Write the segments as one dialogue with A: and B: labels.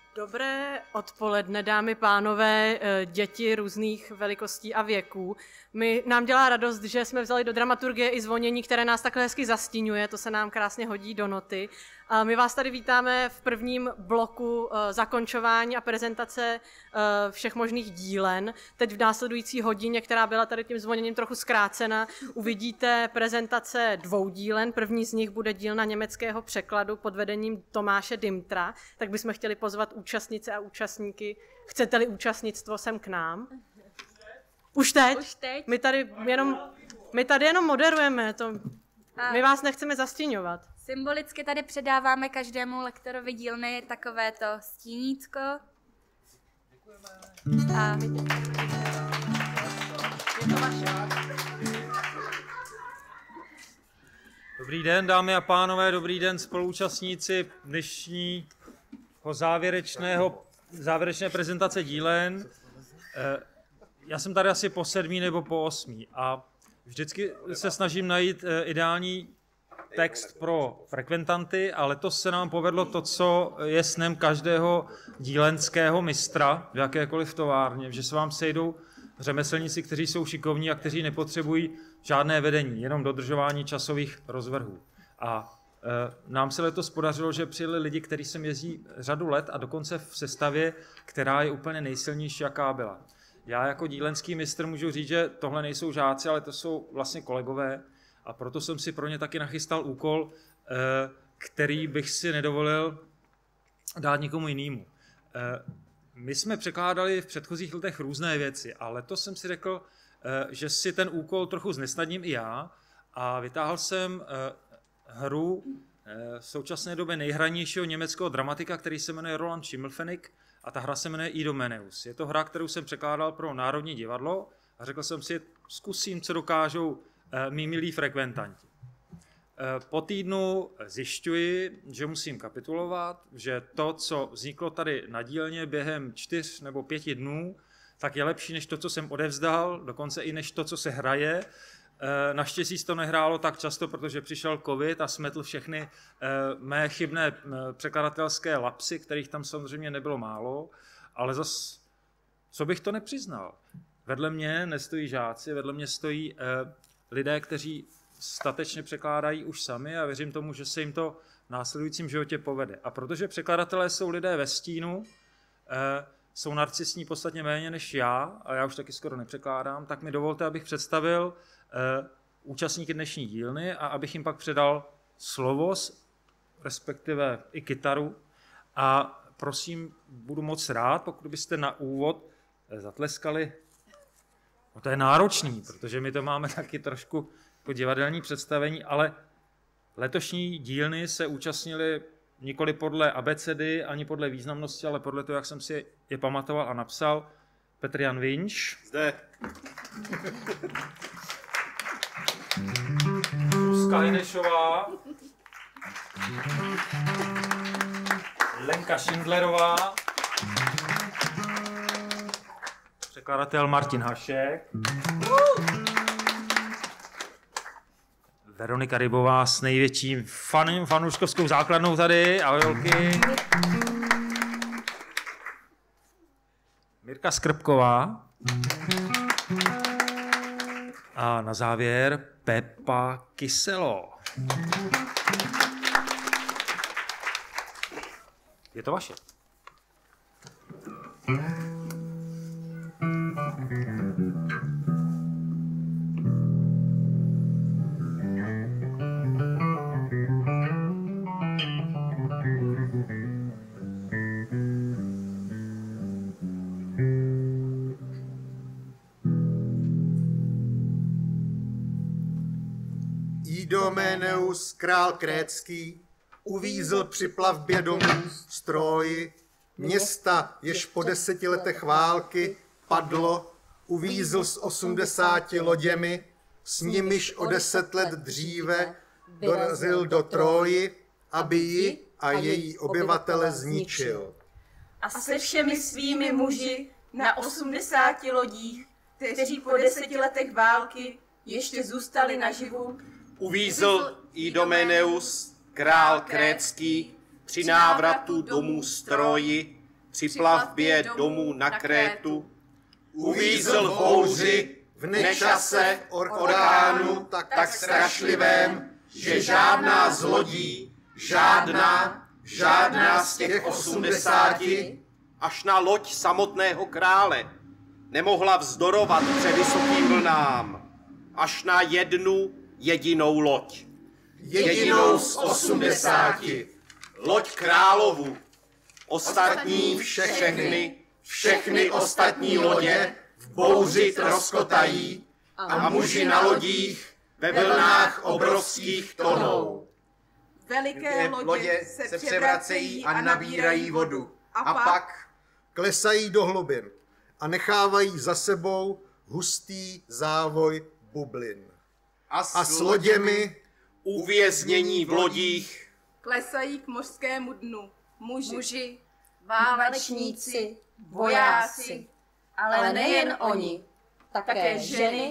A: Dobré odpoledne, dámy, pánové, děti různých velikostí a věků. Nám dělá radost, že jsme vzali do dramaturgie i zvonění, které nás takhle hezky zastínuje, to se nám krásně hodí do noty. A my vás tady vítáme v prvním bloku zakončování a prezentace všech možných dílen. Teď v následující hodině, která byla tady tím zvoněním trochu zkrácena, uvidíte prezentace 2 dílen. První z nich bude dílna německého překladu pod vedením Tomáše Dimtra. Tak bychom chtěli pozvat účastnice a účastníky. Chcete-li účastnictvo sem k nám? Už teď?
B: Už teď?
A: My tady jenom moderujeme, my vás nechceme zastíňovat.
B: Symbolicky tady předáváme každému lektorovi dílny takovéto stínícko. A je to vaše.
C: Dobrý den, dámy a pánové, dobrý den spoluúčastníci dnešního závěrečné prezentace dílen. Já jsem tady asi po 7. nebo po 8. a vždycky se snažím najít ideální text pro frekventanty a letos se nám povedlo to, co je snem každého dílenského mistra v jakékoliv továrně, že se vám sejdou řemeslníci, kteří jsou šikovní a kteří nepotřebují žádné vedení, jenom dodržování časových rozvrhů. A nám se letos podařilo, že přijeli lidi, kteří sem jezdí řadu let a dokonce v sestavě, která je úplně nejsilnější, jaká byla. Já jako dílenský mistr můžu říct, že tohle nejsou žáci, ale to jsou vlastně kolegové a proto jsem si pro ně taky nachystal úkol, který bych si nedovolil dát někomu jinému. My jsme překládali v předchozích letech různé věci a letos jsem si řekl, že si ten úkol trochu znesnadním i já a vytáhl jsem hru v současné době nejhranějšího německého dramatika, který se jmenuje Roland Schimmelpfennig a ta hra se jmenuje Idomeneus. Je to hra, kterou jsem překládal pro Národní divadlo a řekl jsem si, zkusím, co dokážou mý milí frekventanti. Po týdnu zjišťuji, že musím kapitulovat, že to, co vzniklo tady na dílně během 4 nebo 5 dnů, tak je lepší než to, co jsem odevzdal, dokonce i než to, co se hraje. Naštěstí to nehrálo tak často, protože přišel covid a smetl všechny mé chybné překladatelské lapsy, kterých tam samozřejmě nebylo málo, ale zas, co bych to nepřiznal. Vedle mě nestojí žáci, vedle mě stojí lidé, kteří statečně překládají už sami a věřím tomu, že se jim to v následujícím životě povede. A protože překladatelé jsou lidé ve stínu, jsou narcisní podstatně méně než já, a já už taky skoro nepřekládám, tak mi dovolte, abych představil účastníky dnešní dílny a abych jim pak předal slovo, respektive i kytaru. A prosím, budu moc rád, pokud byste na úvod zatleskali. No to je náročný, protože my to máme taky trošku jako divadelní představení, ale letošní dílny se účastnili nikoli podle abecedy, ani podle významnosti, ale podle toho, jak jsem si je pamatoval a napsal. Petr Jan Vinč.
D: Zde.
C: Zuzka Hinešová. Lenka Šindlerová. Překladatel Martin Hašek. Veronika Rybová s největším fanouškovskou základnou tady. Ahoj, holky. Mirka Skrbková. A na závěr Pepa Kyselo. Je to vaše.
D: Idomeneus, král krétský, uvízl při plavbě domů z Tróji, města, jež po 10 letech války padlo, uvízl s 80 loděmi, s nimiž o 10 let dříve dorazil do Tróji, aby ji a její obyvatele zničil.
E: A se všemi svými muži na 80 lodích, kteří po 10 letech války ještě zůstali naživu,
F: uvízl Idomeneus, král krétský, při návratu domů z Tróji, při plavbě domů na Krétu, uvízl v bouři, v nečase, oránu, tak strašlivém, že žádná z lodí, žádná z těch 80, až na loď samotného krále, nemohla vzdorovat převysokým vlnám, až na jednu jedinou loď. Jedinou z 80. Loď královu. Ostatní všechny ostatní lodě v bouři troskotají a muži na lodích ve vlnách obrovských tonou.
E: Veliké lodě se převracejí a nabírají vodu. A pak
D: klesají do hlubin a nechávají za sebou hustý závoj bublin. A s loděmi
F: uvěznění v lodích
E: klesají k mořskému dnu muži,
G: válečníci, vojáci, ale nejen oni, také ženy,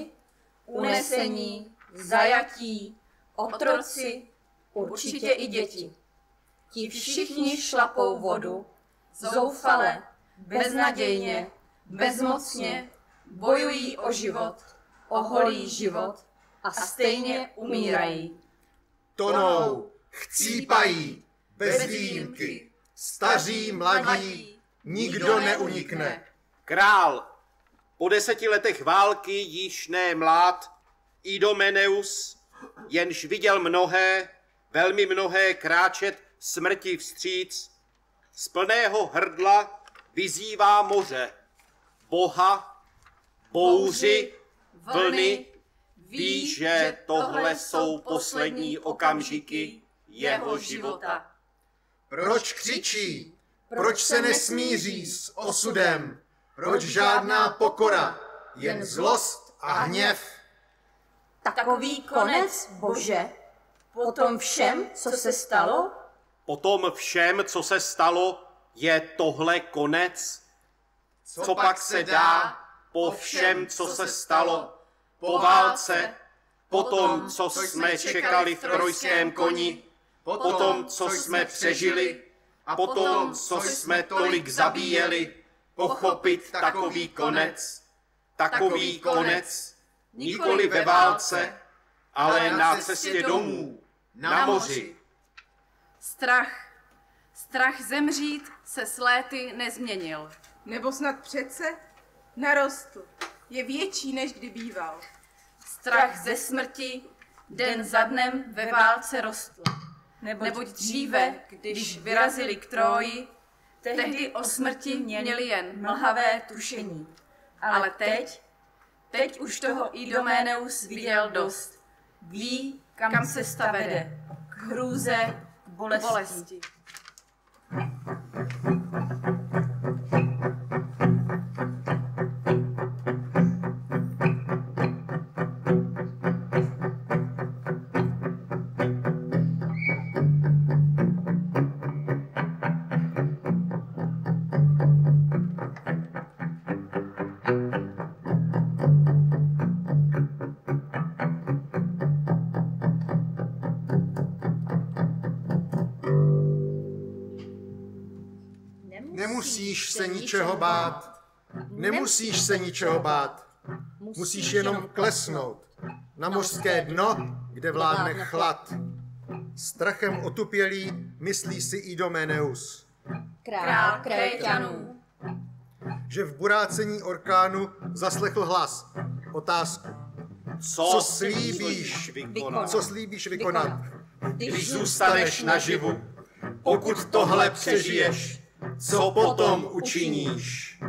G: unesení, zajatí, otroci, určitě i děti. Ti všichni šlapou vodu, zoufale, beznadějně, bezmocně, bojují o život, o holý život a stejně umírají.
D: Tonou, chcípají, bez výjimky, staří, mladí, nikdo neunikne.
F: Král, po 10 letech války již ne mlád, Idomeneus, jenž viděl mnohé, velmi mnohé kráčet smrti vstříc, z plného hrdla vyzývá moře, Boha, bouři, vlny, ví, že tohle jsou poslední okamžiky jeho života.
D: Proč křičí? Proč se nesmíří s osudem? Proč žádná pokora? Jen zlost a hněv?
G: Takový konec, Bože, po tom všem, co se stalo?
F: Po tom všem, co se stalo, je tohle konec? Co pak se dá po všem, co se stalo? Po válce, po tom, co jsme čekali v trojském koni, po tom, co jsme přežili a po tom, co jsme tolik zabíjeli, pochopit takový konec. Takový konec, nikoli ve válce, ale na cestě domů, na moři.
H: Strach zemřít se s léty nezměnil.
E: Nebo snad přece narostl. Je větší, než kdy býval.
H: Strach ze smrti den za dnem ve válce rostl. Neboť dříve, když vyrazili k Tróji, tehdy o smrti měli jen mlhavé tušení. Ale teď už toho Idomeneus viděl dost. Ví, kam cesta vede. K hrůze, k bolesti.
D: Nemusíš se ničeho bát. Nemusíš se ničeho bát. Musíš jenom klesnout na mořské dno, kde vládne chlad. Strachem otupělý myslí si Idomeneus,
G: Král Kréťanů,
D: že v burácení orkánu zaslechl hlas. Otázku.
F: Co
D: slíbíš vykonat?
F: Když zůstaneš naživu, pokud tohle přežiješ, co potom učiníš?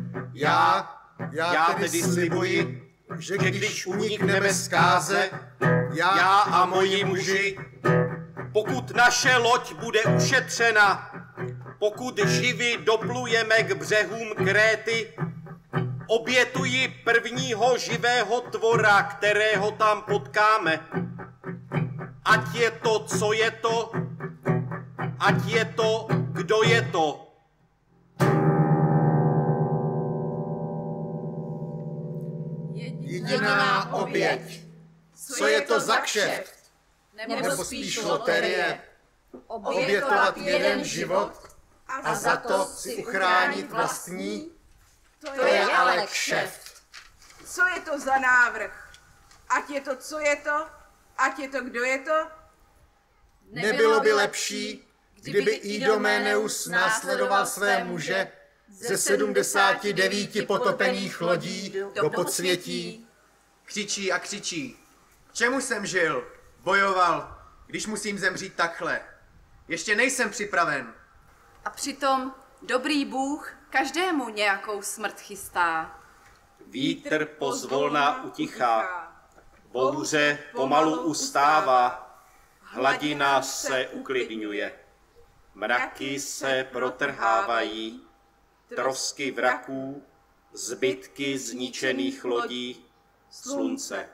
F: Já tedy slibuji, že když unikneme zkáze, já a moji muži, pokud naše loď bude ušetřena, pokud živi doplujeme k břehům Kréty, obětuji prvního živého tvora, kterého tam potkáme. Ať je to, co je to, ať je to, kdo je to.
D: Jediná oběť. Co je to za kšeft? Nebo spíš loterie? Obětovat jeden život a za to si uchránit vlastní, to je ale kšeft.
E: Co je to za návrh? Ať je to, co je to, ať je to, kdo je to?
D: Nebylo by lepší, kdyby Idomeneus následoval své muže ze 79 potopených lodí do podsvětí?
I: Křičí a křičí. Čemu jsem žil? Bojoval, když musím zemřít takhle. Ještě nejsem připraven.
H: A přitom dobrý Bůh každému nějakou smrt chystá.
F: Vítr pozvolna utichá, bouře pomalu ustává, hladina se uklidňuje. Mraky se protrhávají, trosky vraků, zbytky zničených lodí, slunce.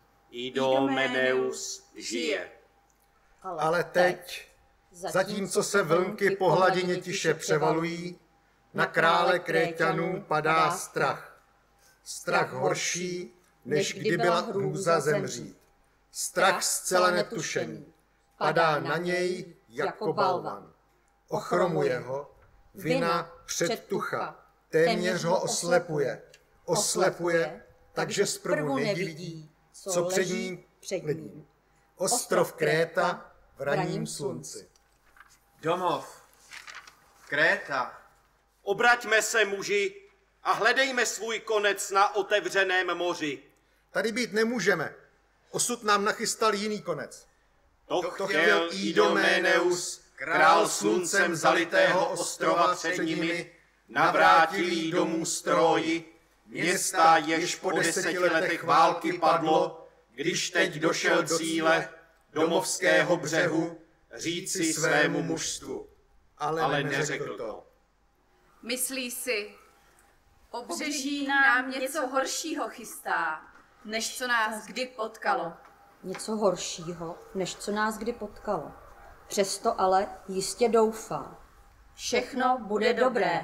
F: Idomeneus žije.
D: Ale teď, zatímco se vlnky po hladině tiše převalují, na krále Kréťanů padá strach. Strach horší, než kdy byla hrůza zemřít. Strach zcela netušený. Padá na něj jako balvan. Ochromuje ho, vina předtucha, téměř ho oslepuje. Oslepuje, takže zprvu nevidí, co před ním leží. Ostrov Kréta v ranním slunci.
I: Domov. Kréta.
F: Obraťme se, muži, a hledejme svůj konec na otevřeném moři.
D: Tady být nemůžeme. Osud nám nachystal jiný konec.
F: To chtěl Idomeneus, král sluncem zalitého ostrova před nimi, navrátilý domů stroji, města, jež po 10 letech války padlo, když teď došel cíle domovského břehu, říci svému mužstvu. Ale neřekl to.
H: Myslí si, pobřeží nám něco horšího chystá, než co nás kdy potkalo.
G: Něco horšího, než co nás kdy potkalo. Přesto ale jistě doufá. Všechno bude dobré.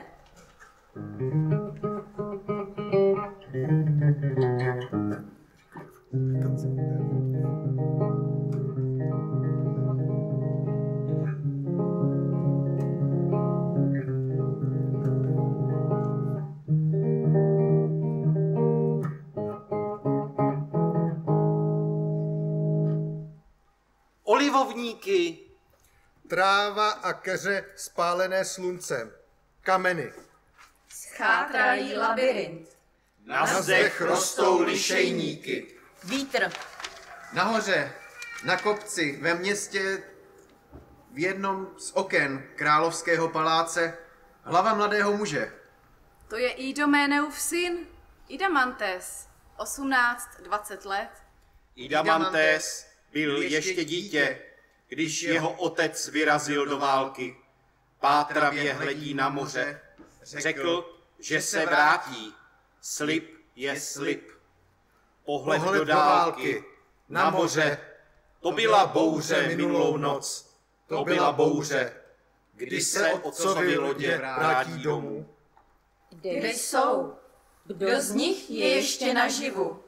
F: Olivovníky,
D: Tráva a keře spálené sluncem. Kameny.
H: Schátralý labyrint.
F: na zdech rostou lišejníky.
A: Vítr.
I: Nahoře, na kopci, ve městě, v jednom z oken královského paláce, hlava mladého muže.
H: To je Idomeneův syn, Idamantes, 18-20 let.
F: Idamantes byl ještě dítě, když jeho otec vyrazil do války. Pátravě hledí na moře. Řekl, že se vrátí. Slib je slib. Pohled do dálky, na moře. To byla bouře minulou noc. To byla bouře, kdy se otcovi lodě vrátí domů.
G: Kde jsou? Kdo z nich je ještě naživu?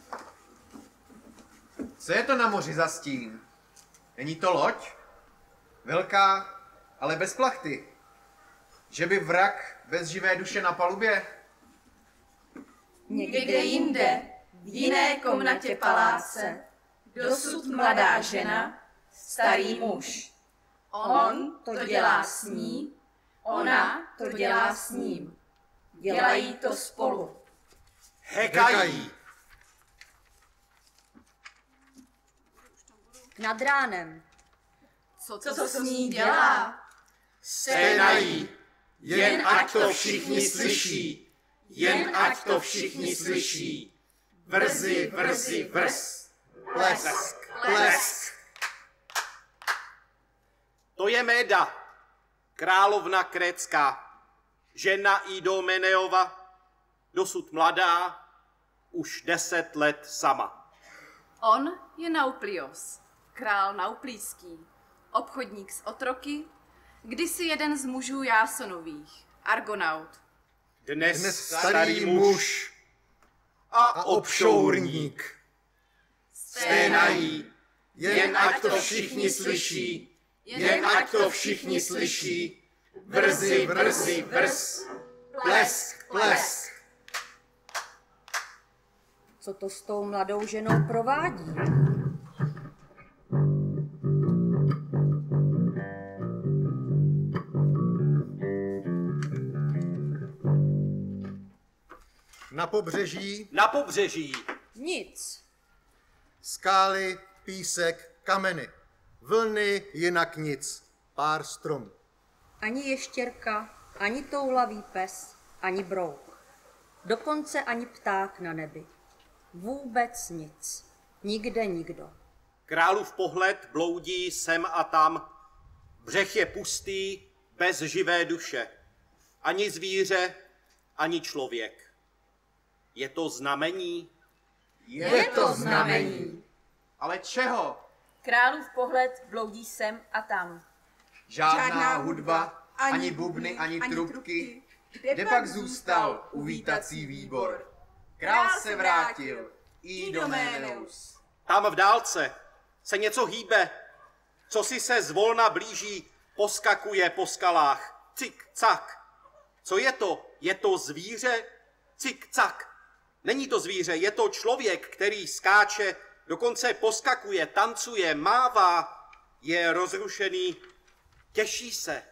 I: Co je to na moři za stín? Není to loď? Velká, ale bez plachty. Že by vrak bez živé duše na palubě?
H: Někde jinde, v jiné komnatě paláce, dosud mladá žena, starý muž. On to dělá s ní, ona to dělá s ním. Dělají to spolu.
F: Hekají.
G: Nad ránem.
H: Co s ní dělá?
F: Sténají. Jen ať to všichni slyší. Jen ať to všichni slyší. Vrzy, vrzy, vrz. Plesk, plesk. To je Méda, královna krétská, žena Idomeneova, dosud mladá, už 10 let sama.
H: On je Nauplios, král nauplíský, obchodník s otroky, kdysi jeden z mužů Jásonových, Argonaut.
F: Dnes starý muž a obšourník. Sténají, jen ať to všichni slyší, jen ať to všichni slyší.
D: Brzy, brzy, brz. Plesk, plesk.
G: Co to s tou mladou ženou provádí?
D: Na pobřeží
F: Na pobřeží
G: Nic.
D: skály, písek, kameny. Vlny, jinak nic. Pár stromů.
G: Ani ještěrka, ani toulavý pes, ani brouk. Dokonce ani pták na nebi. Vůbec nic. Nikde nikdo.
F: králův pohled bloudí sem a tam. Břeh je pustý, bez živé duše. Ani zvíře, ani člověk. Je to znamení?
I: Je to znamení. Ale čeho?
H: Králův pohled bloudí sem a tam.
I: Žádná hudba, ani bubny, ani trubky. Kde pak zůstal uvítací výbor? Král se vrátil, Idoméneus.
F: Tam v dálce se něco hýbe. Cosi se zvolna blíží, poskakuje po skalách. Cik, cak. Co je to? Je to zvíře? Cik, cak. Není to zvíře, je to člověk, který skáče, dokonce poskakuje, tancuje, mává, je rozrušený, těší se.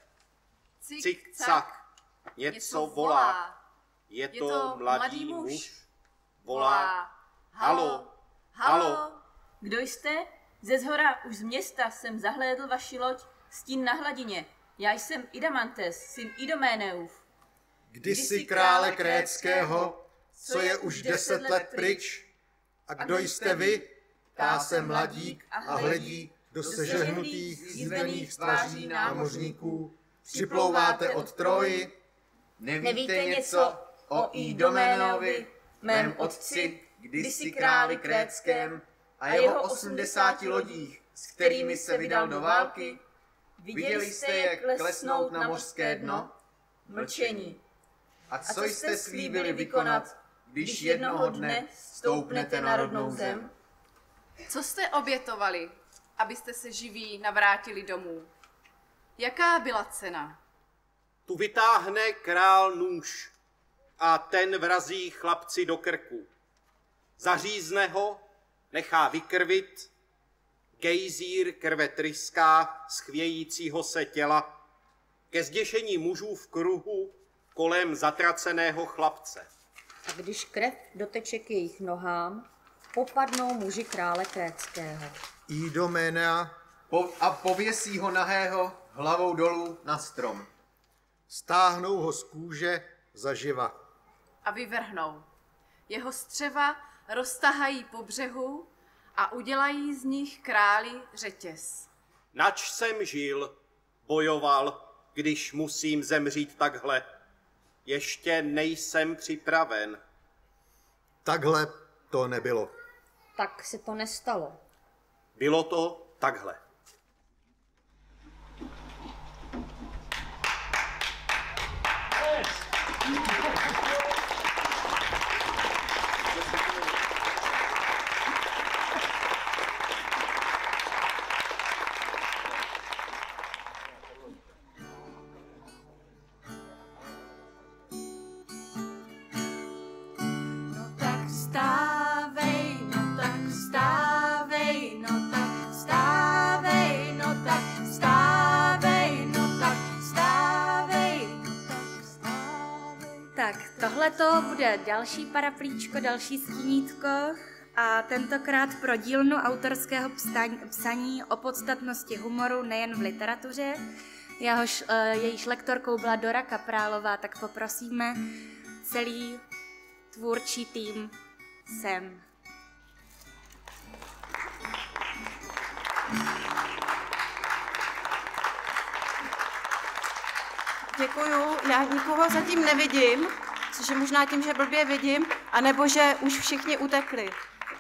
F: Cik, cak. Něco volá. Je to mladý muž. Volá. Halo. Halo.
H: Kdo jste? Ze zhora už z města jsem zahlédl vaši loď, stín na hladině. Já jsem Idamantes, syn Idoméneův.
D: Kdysi krále Krétského, co je už 10 let pryč. A kdo jste vy? Ptá se mladík a hledí do sežehnutých, zízvených tváří námořníků. Připlouváte od Troji?
I: Nevíte něco o Idoménovi, mém otci, kdysi králi Krétském a jeho 80 lodích, s kterými se vydal do války? Viděli jste je klesnout na mořské dno?
H: Mlčení.
I: A co jste slíbili vykonat, když jednoho dne stoupnete na rodnou zem?
J: Co jste obětovali, abyste se živí navrátili domů? Jaká byla cena?
F: Tu vytáhne král nůž a ten vrazí chlapci do krku. Zařízne ho, nechá vykrvit, gejzír krve tryská z chvějícího se těla ke zděšení mužů v kruhu kolem zatraceného chlapce.
G: A když krev doteče k jejich nohám, popadnou muži krále Krétského.
D: Idoménea
I: A pověsí ho nahého hlavou dolů na strom.
D: stáhnou ho z kůže zaživa.
J: A vyvrhnou. Jeho střeva roztahají po břehu a udělají z nich králi řetěz.
F: Nač jsem žil, bojoval, když musím zemřít takhle. Ještě nejsem připraven.
D: Takhle to nebylo.
G: Tak se to nestalo.
F: Bylo to takhle.
B: Tohleto bude další paraplíčko, další skínítko a tentokrát pro dílnu autorského psaní o podstatnosti humoru nejen v literatuře. Jejíž lektorkou byla Dora Kaprálová, tak poprosíme celý tvůrčí tým sem.
A: Děkuju, já nikoho zatím nevidím, což je možná tím, že blbě vidím, anebo že už všichni utekli.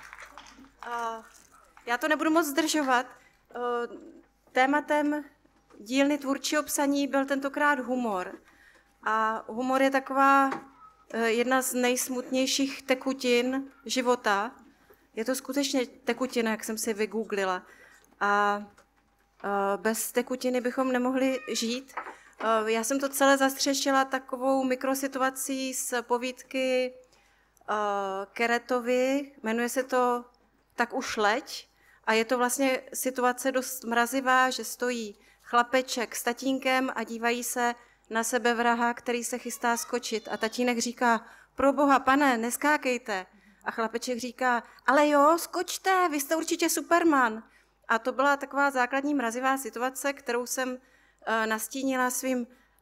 A: Já to nebudu moc zdržovat. Tématem dílny tvůrčího psaní byl tentokrát humor. A humor je taková jedna z nejsmutnějších tekutin života. Je to skutečně tekutina, jak jsem si vygooglila. A bez tekutiny bychom nemohli žít.
K: Já jsem to celé zastřešila takovou mikrosituací z povídky Keretovi, jmenuje se to Tak už leď a je to vlastně situace dost mrazivá, že stojí chlapeček s tatínkem a dívají se na sebevraha, který se chystá skočit a tatínek říká, pro boha, pane, neskákejte. A chlapeček říká, ale jo, skočte, vy jste určitě Superman. A to byla taková základní mrazivá situace, kterou jsem nastínila svým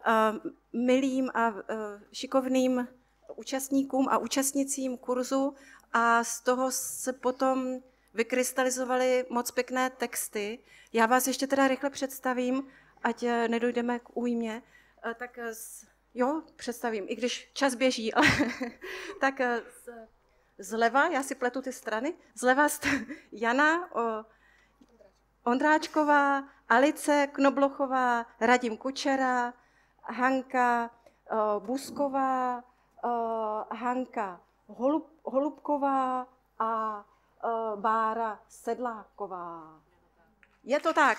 K: milým a šikovným účastníkům a účastnicím kurzu a z toho se potom vykrystalizovaly moc pěkné texty. Já vás ještě teda rychle představím, ať nedojdeme k újmě. Tak jo, představím, i když čas běží, ale tak zleva, já si pletu ty strany, zleva Jana Ondráčková, Alice Knoblochová, Radim Kučera, Hanka Busková, Hanka Holubková a Bára Sedláková. Je to tak.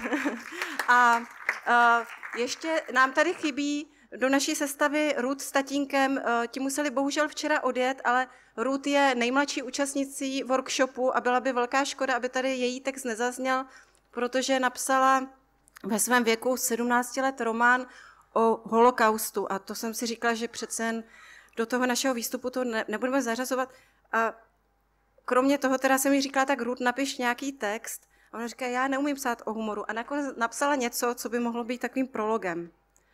K: A ještě nám tady chybí do naší sestavy Ruth s tatínkem. Ti museli bohužel včera odjet, ale Ruth je nejmladší účastnicí workshopu a byla by velká škoda, aby tady její text nezazněl, protože napsala ve svém věku 17 let román o holokaustu. A to jsem si říkala, že přece jen do toho našeho výstupu to nebudeme zařazovat. A kromě toho teda jsem jí říkala, tak Ruth, napiš nějaký text. A ona říká, já neumím psát o humoru. A nakonec napsala něco, co by mohlo být takovým prologem.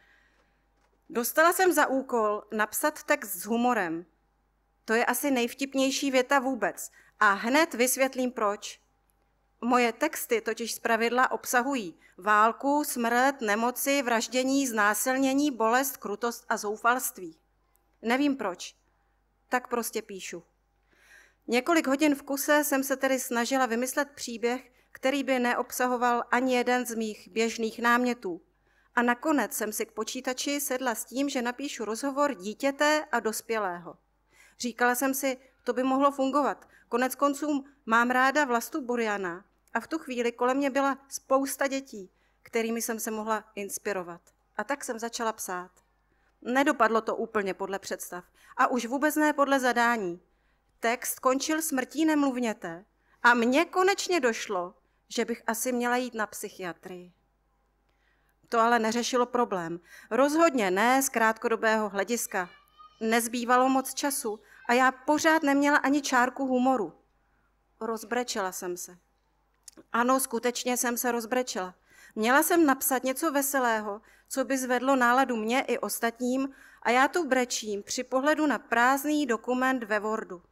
K: Dostala jsem za úkol napsat text s humorem. To je asi nejvtipnější věta vůbec. A hned vysvětlím proč. Moje texty totiž zpravidla obsahují válku, smrt, nemoci, vraždění, znásilnění, bolest, krutost a zoufalství. Nevím proč. Tak prostě píšu. Několik hodin v kuse jsem se tedy snažila vymyslet příběh, který by neobsahoval ani jeden z mých běžných námětů. A nakonec jsem si k počítači sedla s tím, že napíšu rozhovor dítěte a dospělého. Říkala jsem si, to by mohlo fungovat. Konec konců mám ráda Vlastu Buriana a v tu chvíli kolem mě byla spousta dětí, kterými jsem se mohla inspirovat. A tak jsem začala psát. Nedopadlo to úplně podle představ a už vůbec ne podle zadání. Text končil smrtí nemluvněte a mně konečně došlo, že bych asi měla jít na psychiatrii. To ale neřešilo problém. Rozhodně ne z krátkodobého hlediska. Nezbývalo moc času a já pořád neměla ani čárku humoru. Rozbrečela jsem se. Ano, skutečně jsem se rozbrečela. Měla jsem napsat něco veselého, co by zvedlo náladu mě i ostatním a já tu brečím při pohledu na prázdný dokument ve Wordu.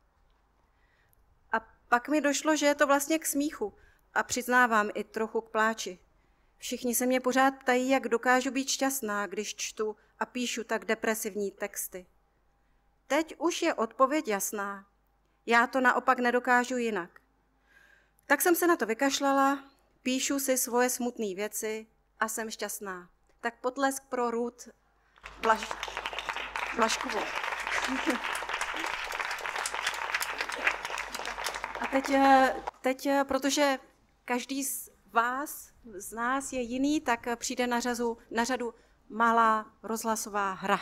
K: A pak mi došlo, že je to vlastně k smíchu a přiznávám i trochu k pláči. Všichni se mě pořád ptají, jak dokážu být šťastná, když čtu a píšu tak depresivní texty. Teď už je odpověď jasná. Já to naopak nedokážu jinak. Tak jsem se na to vykašlala, píšu si svoje smutné věci a jsem šťastná. Tak potlesk pro Ruth Blažkovou. A teď, protože každý z vás, z nás je jiný, tak přijde na řadu malá rozhlasová hra.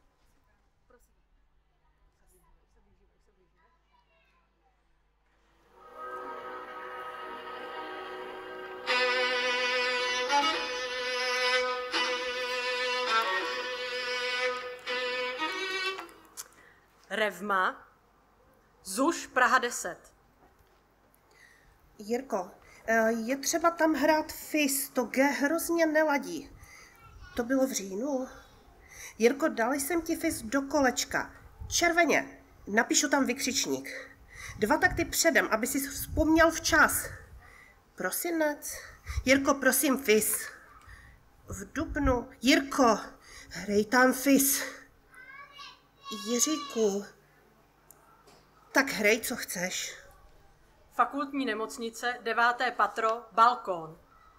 A: Revma, ZUŠ Praha 10.
L: Jirko, je třeba tam hrát FIS, to G hrozně neladí. To bylo v říjnu. Jirko, dal jsem ti FIS do kolečka. Červeně, napíšu tam vykřičník. 2 takty předem, aby si vzpomněl včas. Prosinec. Jirko, prosím, FIS. V dubnu. Jirko, hrej tam FIS. Jiříku, tak hrej, co chceš.
A: Fakultní nemocnice, 9. patro, balkón.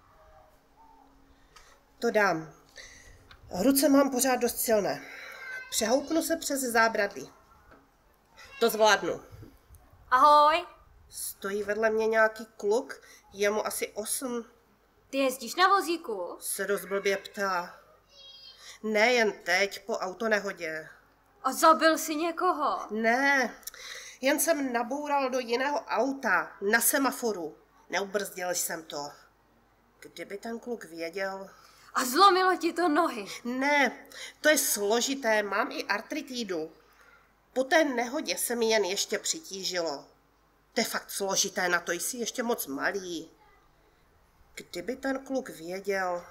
L: To dám. Ruce mám pořád dost silné. Přehoupnu se přes zábradlí. To zvládnu.
M: Ahoj.
L: Stojí vedle mě nějaký kluk, je mu asi 8.
M: Ty jezdíš na vozíku?
L: Se dost blbě ptá. Ne, jen teď, po autonehodě.
M: A zabil si někoho?
L: Ne, jen jsem naboural do jiného auta, na semaforu. Neubrzdil jsem to. Kdyby ten kluk věděl...
M: A zlomilo ti to nohy?
L: Ne, to je složité, mám i artritídu. Po té nehodě se mi jen ještě přitížilo. To je fakt složité, na to jsi ještě moc malý. Kdyby ten kluk věděl...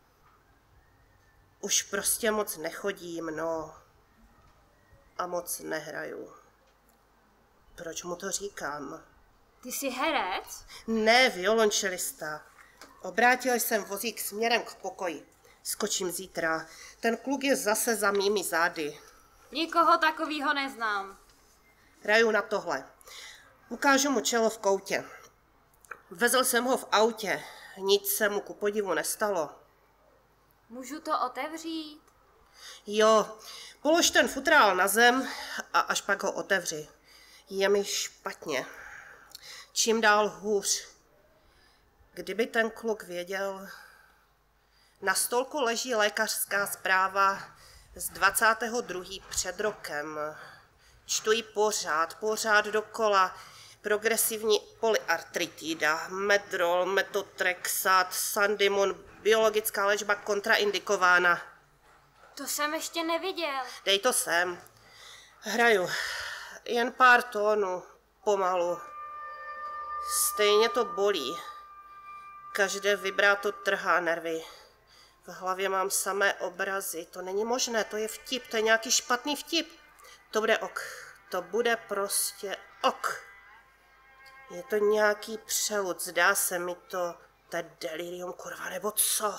L: Už prostě moc nechodím, no. A moc nehraju. Proč mu to říkám?
M: Ty jsi herec?
L: Ne, violončelista. Obrátil jsem vozík směrem k pokoji. Skočím zítra. Ten kluk je zase za mými zády.
M: Nikoho takového neznám.
L: Hraju na tohle. Ukážu mu čelo v koutě. Vezl jsem ho v autě. Nic se mu ku podivu nestalo.
M: Můžu to otevřít?
L: Jo, polož ten futrál na zem a až pak ho otevři. Je mi špatně. Čím dál hůř. Kdyby ten kluk věděl... Na stolku leží lékařská zpráva z 22. před rokem. Čtu ji pořád dokola. Progresivní polyartritida, medrol, metotrexat, sandimon, biologická léčba kontraindikována.
M: To jsem ještě neviděl.
L: Dej to sem. Hraju. Jen pár tónů. Pomalu. Stejně to bolí. Každé vibráto trhá nervy. V hlavě mám samé obrazy. To není možné, to je vtip, to je nějaký špatný vtip. To bude ok. To bude prostě ok. Je to nějaký přelud, zdá se mi to. To je delirium, kurva, nebo co?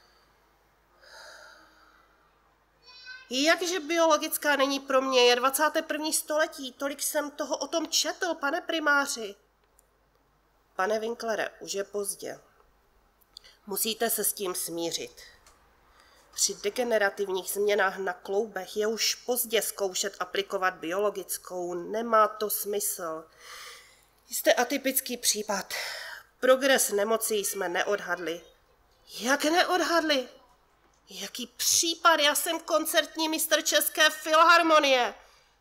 L: Jakže biologická není pro mě, je 21. století, tolik jsem toho o tom četl, pane primáři. Pane Winklere, už je pozdě. Musíte se s tím smířit. Při degenerativních změnách na kloubech je už pozdě zkoušet aplikovat biologickou, nemá to smysl. Jste atypický případ. Progres nemocí jsme neodhadli. Jak neodhadli? Jaký případ? Já jsem koncertní mistr České filharmonie.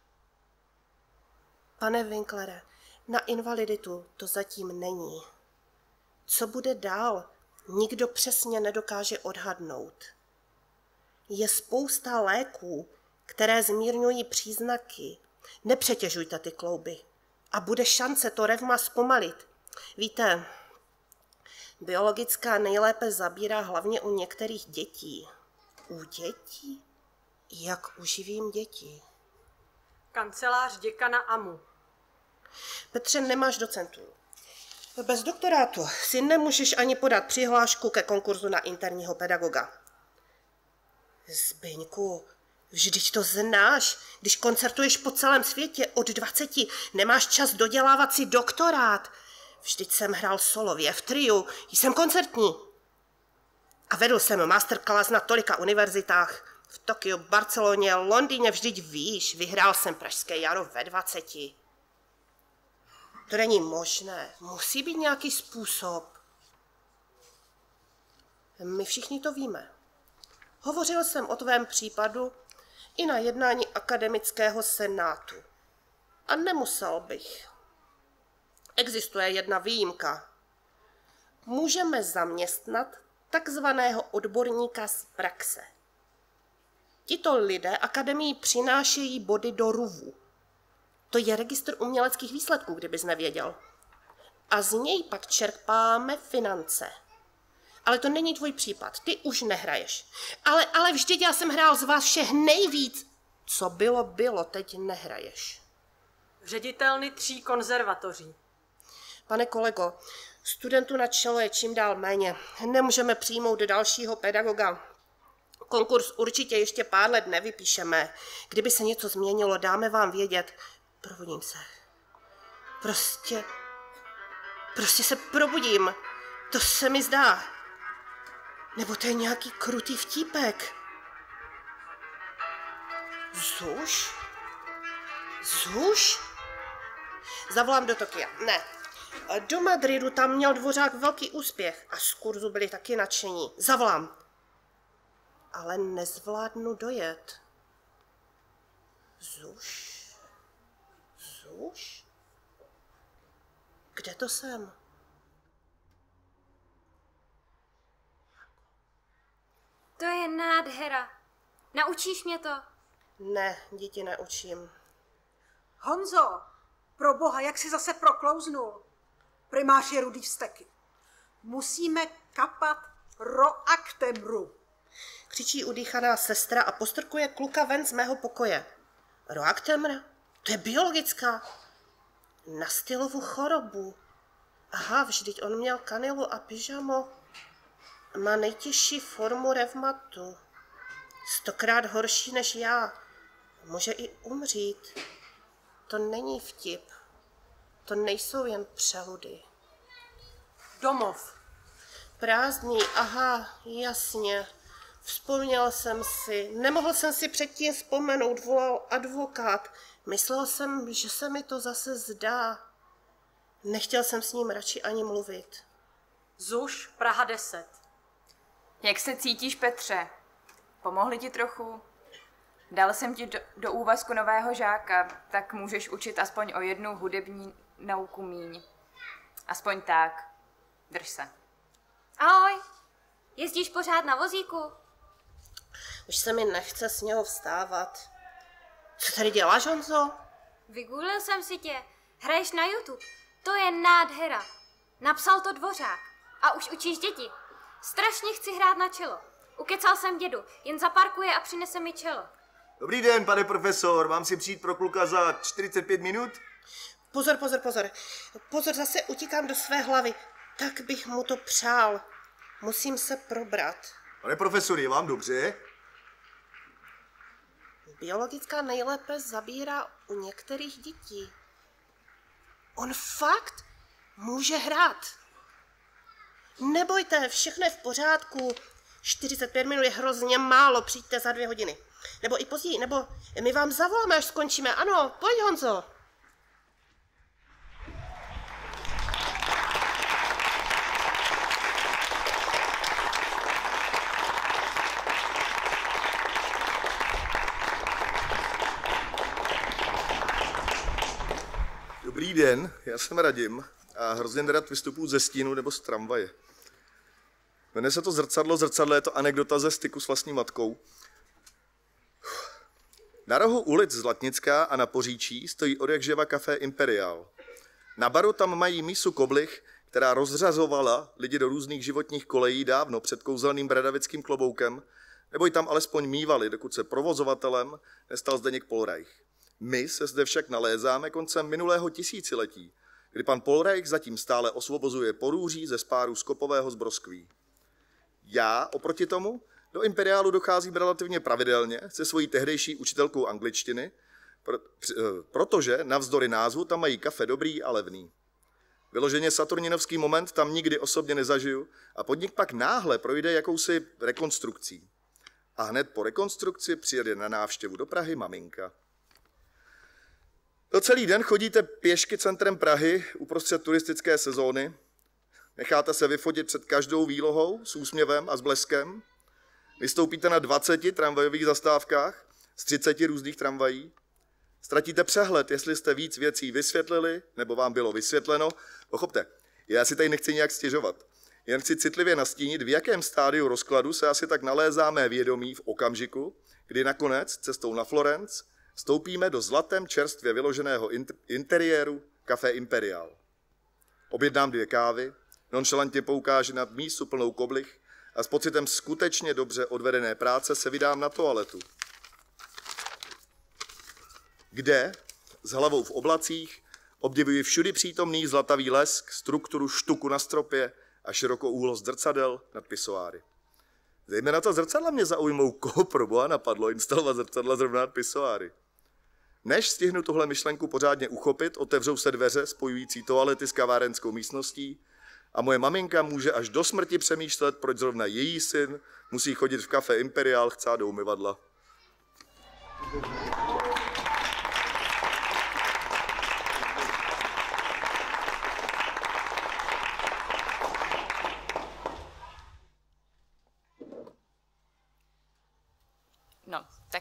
L: Pane Winklere, na invaliditu to zatím není. Co bude dál? Nikdo přesně nedokáže odhadnout. Je spousta léků, které zmírňují příznaky. Nepřetěžujte ty klouby. A bude šance to revma zpomalit. Víte, biologická nejlépe zabírá hlavně u některých dětí. U dětí? Jak uživím děti?
A: Kancelář děkana AMU.
L: Petře, nemáš docentů. Bez doktorátu si nemůžeš ani podat přihlášku ke konkurzu na interního pedagoga. Zbyňku, vždyť to znáš. Když koncertuješ po celém světě od 20, nemáš čas dodělávat si doktorát. Vždyť jsem hrál solově v triu, jsem koncertní. A vedl jsem masterclass na tolika univerzitách. V Tokiu, Barceloně, Londýně, vždyť víš, vyhrál jsem Pražské jaro ve 20. To není možné, musí být nějaký způsob. My všichni to víme. Hovořil jsem o tvém případu i na jednání akademického senátu. A nemusel bych. Existuje jedna výjimka. Můžeme zaměstnat takzvaného odborníka z praxe. Tito lidé akademii přinášejí body do RUVu. To je registr uměleckých výsledků, kdybys nevěděl. A z něj pak čerpáme finance. Ale to není tvůj případ, ty už nehraješ. Ale vždyť já jsem hrál z vás všech nejvíc. Co bylo, teď nehraješ.
A: Ředitelny 3 konzervatoří.
L: Pane kolego, studentů na čelo je čím dál méně. Nemůžeme přijmout dalšího pedagoga. Konkurs určitě ještě pár let nevypíšeme. Kdyby se něco změnilo, dáme vám vědět. Probudím se. Prostě se probudím. To se mi zdá. Nebo to je nějaký krutý vtípek. Zuš? Zuš? Zavolám do Tokia. Ne. Do Madridu tam měl Dvořák velký úspěch a z kurzu byli taky nadšení. Zavolám. ale nezvládnu dojet. Zuš? Zuš? Kde to jsem?
M: To je nádhera. Naučíš mě to?
L: Ne, děti neučím.
N: Honzo, pro boha, jak jsi zase proklouznul? Primář je rudý vzteky. Musíme kapat Roaktemru.
L: Křičí udýchaná sestra a postrkuje kluka ven z mého pokoje. Roaktemra? To je biologická. Na stylovu chorobu. Aha, vždyť on měl kanilu a pyžamo. Má nejtěžší formu revmatu. 100krát horší než já. Může i umřít. To není vtip. To nejsou jen přeludy.
N: Domov.
L: Prázdný, aha, jasně. Vzpomněl jsem si. Nemohl jsem si předtím vzpomenout, volal advokát. Myslel jsem, že se mi to zase zdá. Nechtěl jsem s ním radši ani mluvit.
A: Zuš, Praha 10.
O: Jak se cítíš, Petře? Pomohli ti trochu? Dal jsem ti do úvazku nového žáka, tak můžeš učit aspoň o jednu hudební nauku míň. Aspoň tak. Drž se.
M: Ahoj, jezdíš pořád na vozíku?
L: Už se mi nechce z něho vstávat. Co tady děláš, Honzo?
M: Vygooglil jsem si tě. Hraješ na YouTube. To je nádhera. Napsal to Dvořák. A už učíš děti. Strašně chci hrát na čelo. Ukecal jsem dědu, jen zaparkuje a přinese mi čelo.
I: Dobrý den, pane profesor, mám si přijít pro kluka za 45 minut?
L: Pozor. Pozor, zase utíkám do své hlavy. Tak bych mu to přál. Musím se probrat.
I: Pane profesor, je vám dobře?
L: Biologická nejlépe zabírá u některých dětí. On fakt může hrát. Nebojte, všechno je v pořádku. 45 minut je hrozně málo, přijďte za 2 hodiny. Nebo i později, nebo my vám zavoláme, až skončíme. Ano, pojď, Honzo.
I: Dobrý den, já jsem Radim a hrozně nerad vystupuji ze stínu nebo z tramvaje. Jmenuje se to Zrcadlo, zrcadlo je to anekdota ze styku s vlastní matkou. Na rohu ulic Zlatnická a na Poříčí stojí odjakživa kafé Imperial. Na baru tam mají mísu Koblich, která rozřazovala lidi do různých životních kolejí dávno před kouzelným bradavickým kloboukem, nebo ji tam alespoň mívali, dokud se provozovatelem nestal Zdeněk Polreich. My se zde však nalézáme koncem minulého tisíciletí, kdy pan Polreich zatím stále osvobozuje Porůří ze spáru skopového zbroskví. Já oproti tomu do Imperiálu docházím relativně pravidelně se svojí tehdejší učitelkou angličtiny, protože navzdory názvu tam mají kafe dobrý a levný. Vyloženě saturninovský moment tam nikdy osobně nezažiju a podnik pak náhle projde jakousi rekonstrukcí. A hned po rekonstrukci přijede na návštěvu do Prahy maminka. To celý den chodíte pěšky centrem Prahy uprostřed turistické sezóny, necháte se vyfotit před každou výlohou s úsměvem a s bleskem, vystoupíte na 20 tramvajových zastávkách z 30 různých tramvají, ztratíte přehled, jestli jste víc věcí vysvětlili, nebo vám bylo vysvětleno. Pochopte, já si tady nechci nějak stěžovat. Jen chci citlivě nastínit, v jakém stádiu rozkladu se asi tak nalézá mé vědomí v okamžiku, kdy nakonec cestou na Florence vstoupíme do zlatem čerstvě vyloženého interiéru Café Imperial. Objednám 2 kávy, nonšalantně poukáži na mísu plnou Koblich a s pocitem skutečně dobře odvedené práce se vydám na toaletu. Kde, s hlavou v oblacích, obdivuji všudy přítomný zlatavý lesk, strukturu štuku na stropě a širokouhlost zrcadel nad pisoáry. Zejména ta zrcadla mě zaujmou, koho proboha napadlo instalovat zrcadla zrovna nad pisoáry. Než stihnu tuhle myšlenku pořádně uchopit, otevřou se dveře spojující toalety s kavárenskou místností a moje maminka může až do smrti přemýšlet, proč zrovna její syn musí chodit v Café Imperial chcát do umyvadla.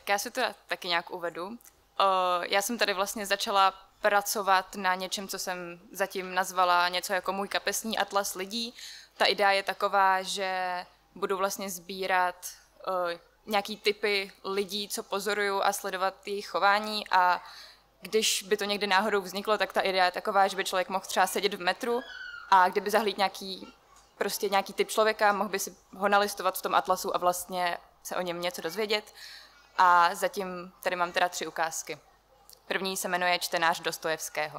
O: Tak já si to taky nějak uvedu. Já jsem tady vlastně začala pracovat na něčem, co jsem zatím nazvala něco jako můj kapesní atlas lidí. Ta idea je taková, že budu vlastně sbírat nějaký typy lidí, co pozoruju a sledovat jejich chování a když by to někdy náhodou vzniklo, tak ta idea je taková, že by člověk mohl třeba sedět v metru a kdyby zahlídl nějaký typ člověka, mohl by si ho nalistovat v tom atlasu a vlastně se o něm něco dozvědět. A zatím tady mám teda 3 ukázky. První se jmenuje Čtenář Dostojevského.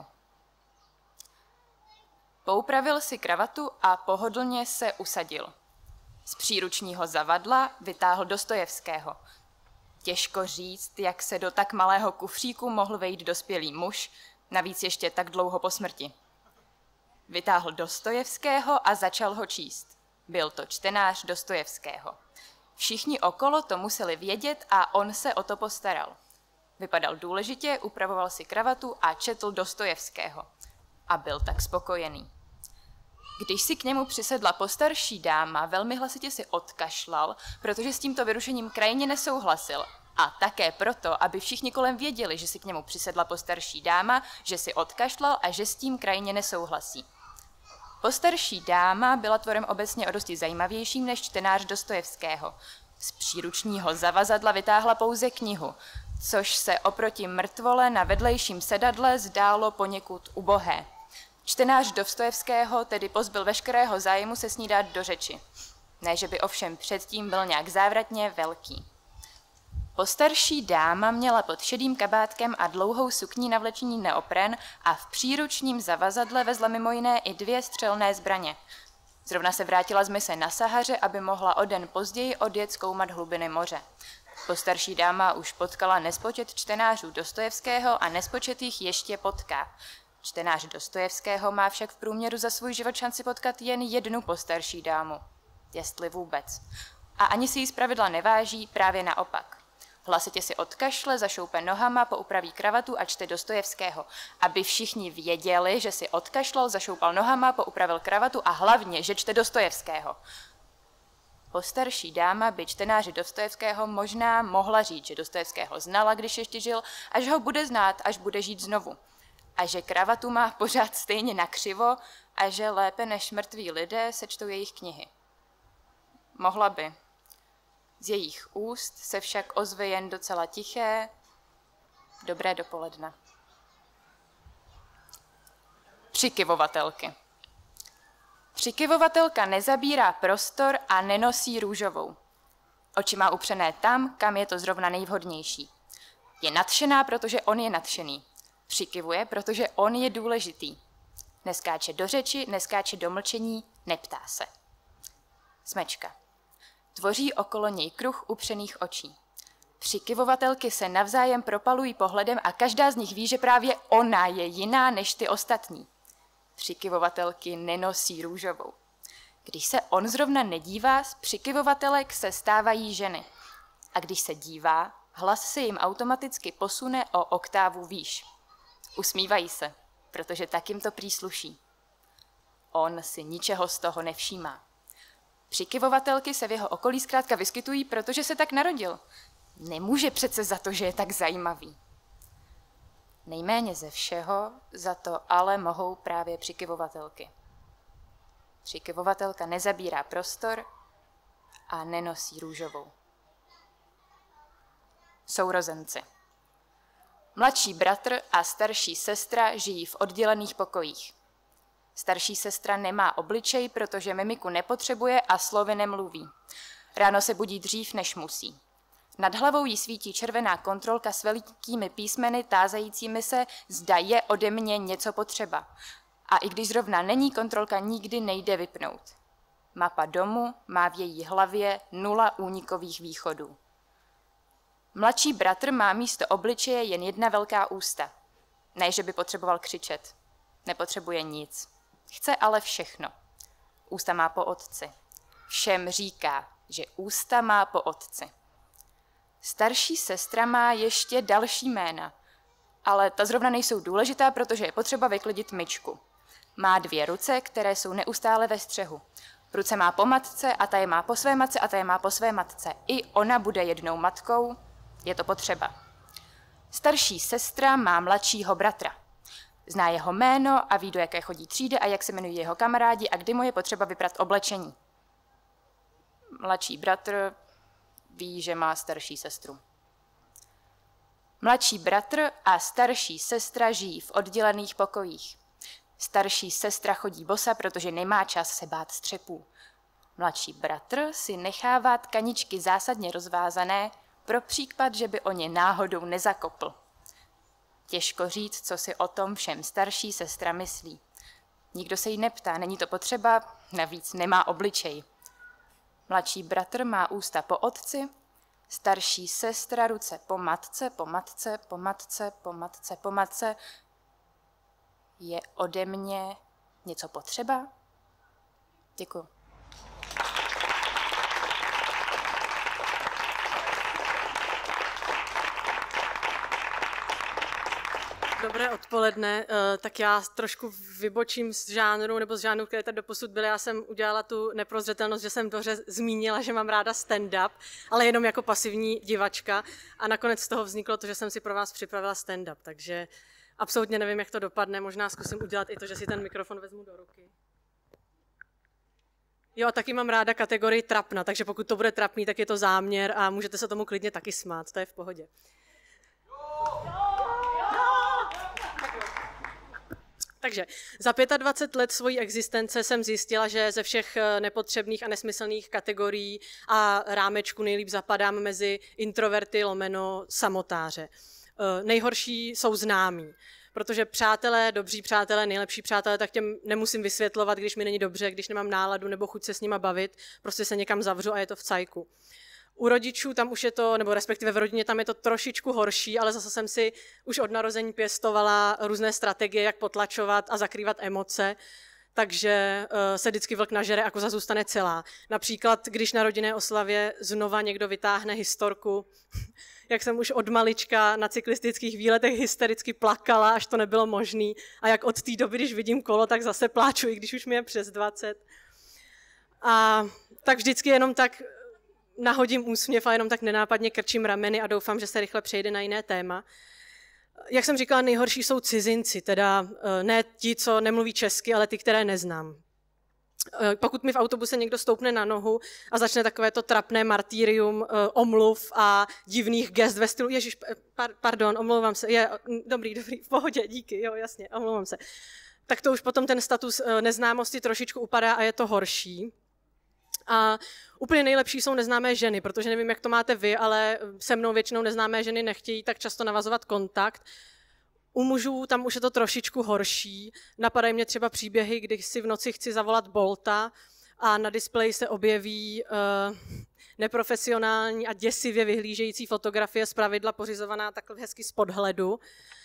O: Poupravil si kravatu a pohodlně se usadil. Z příručního zavadla vytáhl Dostojevského. Těžko říct, jak se do tak malého kufříku mohl vejít dospělý muž, navíc ještě tak dlouho po smrti. Vytáhl Dostojevského a začal ho číst. Byl to čtenář Dostojevského. Všichni okolo to museli vědět a on se o to postaral. Vypadal důležitě, upravoval si kravatu a četl Dostojevského. A byl tak spokojený. Když si k němu přisedla postarší dáma, velmi hlasitě si odkašlal, protože s tímto vyrušením krajně nesouhlasil. A také proto, aby všichni kolem věděli, že si k němu přisedla postarší dáma, že si odkašlal a že s tím krajně nesouhlasí. Postarší dáma byla tvorem obecně o dosti zajímavějším než čtenář Dostojevského. Z příručního zavazadla vytáhla pouze knihu, což se oproti mrtvole na vedlejším sedadle zdálo poněkud ubohé. Čtenář Dostojevského tedy pozbyl veškerého zájmu se s ní dát do řeči. Ne, že by ovšem předtím byl nějak závratně velký. Postarší dáma měla pod šedým kabátkem a dlouhou sukní navlečení neopren a v příručním zavazadle vezla mimo jiné i 2 střelné zbraně. Zrovna se vrátila z mise na Sahaře, aby mohla o den později odjet zkoumat hlubiny moře. Postarší dáma už potkala nespočet čtenářů Dostojevského a nespočet jich ještě potká. Čtenář Dostojevského má však v průměru za svůj život šanci potkat jen 1 postarší dámu. Jestli vůbec. A ani si jí zpravidla neváží, právě naopak. Hlasitě si odkašle, zašoupe nohama, poupraví kravatu a čte Dostojevského, aby všichni věděli, že si odkašlal, zašoupal nohama, poupravil kravatu a hlavně, že čte Dostojevského. Postarší dáma by čtenáři Dostojevského možná mohla říct, že Dostojevského znala, když ještě žil, a že ho bude znát, až bude žít znovu. A že kravatu má pořád stejně nakřivo a že lépe než mrtví lidé se čtou jejich knihy. Mohla by. Z jejich úst se však ozve jen docela tiché dobré dopoledne. Přikyvovatelky. Přikyvovatelka nezabírá prostor a nenosí růžovou. Oči má upřené tam, kam je to zrovna nejvhodnější. Je nadšená, protože on je nadšený. Přikyvuje, protože on je důležitý. Neskáče do řeči, neskáče do mlčení, neptá se. Smečka. Tvoří okolo něj kruh upřených očí. Přikyvovatelky se navzájem propalují pohledem a každá z nich ví, že právě ona je jiná než ty ostatní. Přikyvovatelky nenosí růžovou. Když se on zrovna nedívá, z přikyvovatelek se stávají ženy. A když se dívá, hlas se jim automaticky posune o oktávu výš. Usmívají se, protože tak jim to přísluší. On si ničeho z toho nevšímá. Přikyvovatelky se v jeho okolí zkrátka vyskytují, protože se tak narodil. Nemůže přece za to, že je tak zajímavý. Nejméně ze všeho za to ale mohou právě přikyvovatelky. Přikyvovatelka nezabírá prostor a nenosí růžovou. Sourozenci. Mladší bratr a starší sestra žijí v oddělených pokojích. Starší sestra nemá obličej, protože mimiku nepotřebuje a slovy nemluví. Ráno se budí dřív, než musí. Nad hlavou jí svítí červená kontrolka s velikými písmeny tázajícími se, zda je ode mě něco potřeba. A i když zrovna není, kontrolka nikdy nejde vypnout. Mapa domu má v její hlavě 0 únikových východů. Mladší bratr má místo obličeje jen 1 velká ústa. Ne, že by potřeboval křičet. Nepotřebuje nic. Chce ale všechno. Ústa má po otci. Všem říká, že ústa má po otci. Starší sestra má ještě další jména, ale ta zrovna nejsou důležitá, protože je potřeba vyklidit myčku. Má 2 ruce, které jsou neustále ve střehu. Ruce má po matce a ta je má po své matce a ta je má po své matce. I ona bude jednou matkou, Je to potřeba. Starší sestra má mladšího bratra. Zná jeho jméno a ví, do jaké chodí třídy a jak se jmenují jeho kamarádi a kdy mu je potřeba vyprat oblečení. Mladší bratr ví, že má starší sestru. Mladší bratr a starší sestra žijí v oddělených pokojích. Starší sestra chodí bosa, protože nemá čas se bát střepů. Mladší bratr si nechává tkaničky zásadně rozvázané pro případ, že by o ně náhodou nezakopl. Těžko říct, co si o tom všem starší sestra myslí. Nikdo se jí neptá, není to potřeba, navíc nemá obličej. Mladší bratr má ústa po otci, starší sestra ruce po matce, po matce, po matce, po matce, po matce. Je ode mě něco potřeba? Děkuju.
A: Dobré odpoledne, tak já trošku vybočím z žánru, nebo z žánru, které tady doposud byly. Já jsem udělala tu neprozřetelnost, že jsem dobře zmínila, že mám ráda stand-up, ale jenom jako pasivní divačka. A nakonec z toho vzniklo to, že jsem si pro vás připravila stand-up, takže absolutně nevím, jak to dopadne. Možná zkusím udělat i to, že si ten mikrofon vezmu do ruky. Jo, a taky mám ráda kategorii trapna, takže pokud to bude trapný, tak je to záměr a můžete se tomu klidně taky smát, to je v pohodě. Takže za 25 let svojí existence jsem zjistila, že ze všech nepotřebných a nesmyslných kategorií a rámečků nejlíp zapadám mezi introverty lomeno samotáře. Nejhorší jsou známí, protože přátelé, dobří přátelé, nejlepší přátelé, tak těm nemusím vysvětlovat, když mi není dobře, když nemám náladu nebo chuť se s nima bavit, prostě se někam zavřu a je to v cajku. U rodičů tam už je to, nebo respektive v rodině tam je to trošičku horší, ale zase jsem si už od narození pěstovala různé strategie, jak potlačovat a zakrývat emoce, takže se vždycky vlk nažere a koza zůstane celá. Například, když na rodinné oslavě znova někdo vytáhne historku, jak jsem už od malička na cyklistických výletech hystericky plakala, až to nebylo možný, a jak od té doby, když vidím kolo, tak zase pláču, i když už mi je přes 20. A tak vždycky jenom tak nahodím úsměv a jenom tak nenápadně krčím rameny a doufám, že se rychle přejde na jiné téma. Jak jsem říkala, nejhorší jsou cizinci, teda ne ti, co nemluví česky, ale ty, které neznám. Pokud mi v autobuse někdo stoupne na nohu a začne takovéto trapné martýrium omluv a divných gest ve stylu Ježiš, pardon, omlouvám se, dobrý, v pohodě, díky, jo, jasně, omlouvám se. Tak to už potom ten status neznámosti trošičku upadá a je to horší. A úplně nejlepší jsou neznámé ženy, protože nevím, jak to máte vy, ale se mnou většinou neznámé ženy nechtějí tak často navazovat kontakt. U mužů tam už je to trošičku horší. Napadají mě třeba příběhy, kdy si v noci chci zavolat Bolta a na displeji se objeví neprofesionální a děsivě vyhlížející fotografie, zpravidla pořizovaná takhle hezky z podhledu.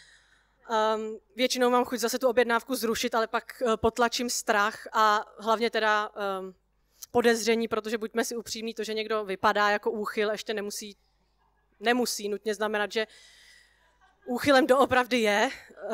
A: Většinou mám chuť zase tu objednávku zrušit, ale pak potlačím strach a hlavně teda podezření, protože buďme si upřímní, to, že někdo vypadá jako úchyl, ještě nemusí nutně znamenat, že úchylem doopravdy je.